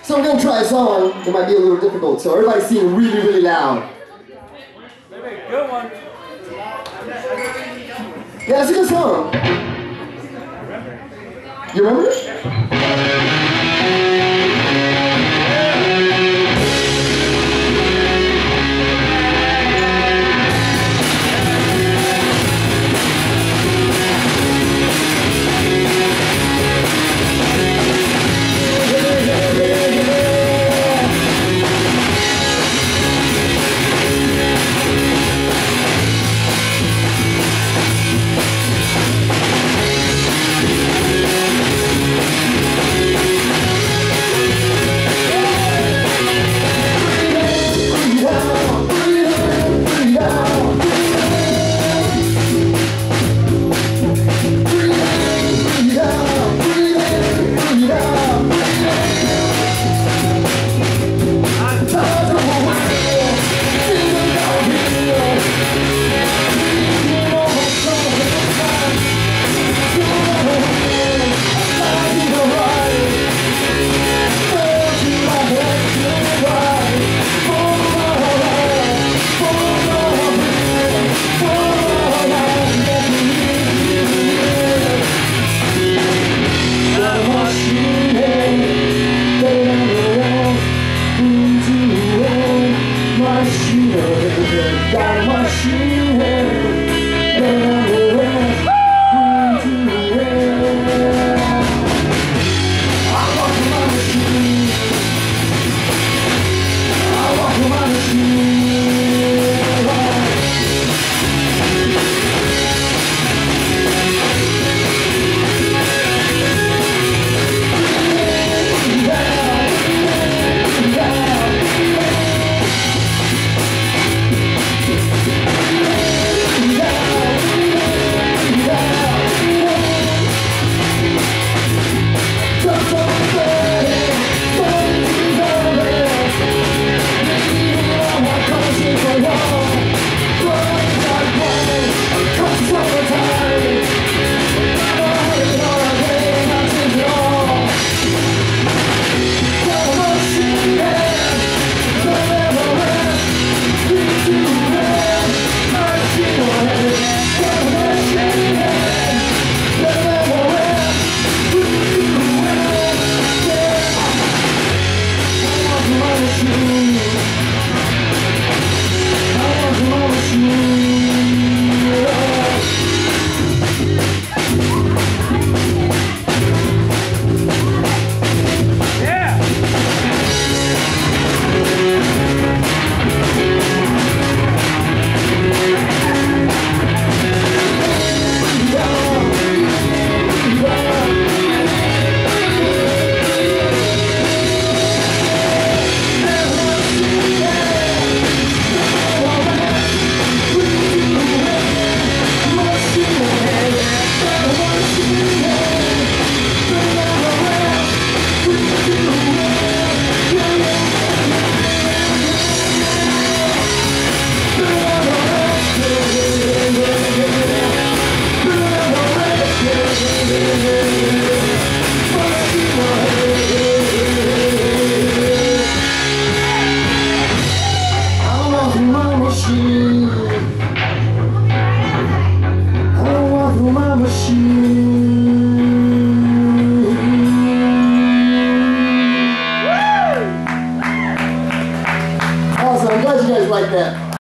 So we're gonna try a song that might be a little difficult. So everybody sing really, really loud. Good one. Yeah, it's a good song. You remember it? Got a machine head, I walk with my machine. I walk with my machine. Awesome, I'm glad you guys like that.